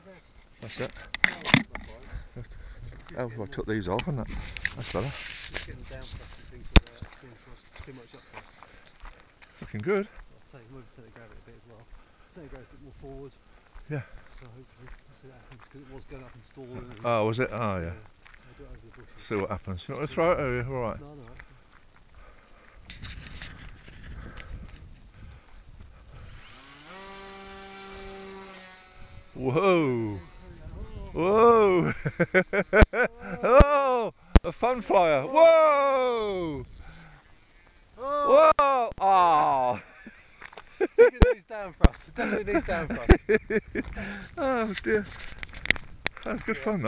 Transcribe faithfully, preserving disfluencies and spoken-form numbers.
That's it. Oh, well, I took these off, and that. That's better. Just getting down plastic things like that. It's too much, too much up there. Looking good. I'll take move the gravity a bit as well. Centre gravity a bit more forward. Yeah. So hopefully we'll see what happens, because it was going up and stalling. And Oh, was it? Oh, yeah. yeah. I'll do it over the bushes. See what happens. You want to try it? Oh, yeah, all right. No, no. Whoa! Whoa! Oh! A fun flyer! Whoa! Oh. Whoa! Oh! Definitely needs down thrust. Definitely needs down thrust. Oh dear. That was good fun.